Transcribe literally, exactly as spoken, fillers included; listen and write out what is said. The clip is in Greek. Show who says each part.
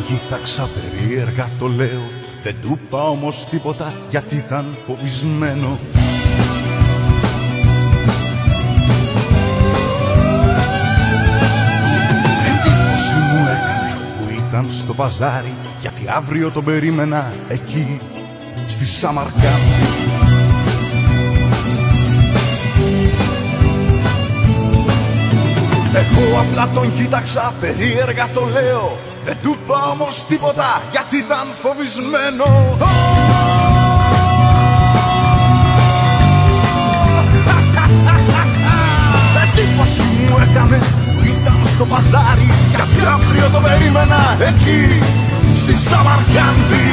Speaker 1: κοίταξα περίεργα, το λέω. Δεν του είπα όμως τίποτα γιατί ήταν φοβισμένο. Εντύπωση μου έκανε που ήταν στο παζάρι, γιατί αύριο τον περίμενα εκεί στη Σαμαρκάνδη. Εγώ απλά τον κοίταξα περίεργα, το λέω. Δεν του είπα όμως τίποτα γιατί ήταν φοβισμένο. Εντύπωση μου έκανε που ήταν στο παζάρι, γιατί αύριο το περίμενα εκεί στη Σαμαρκάνδη.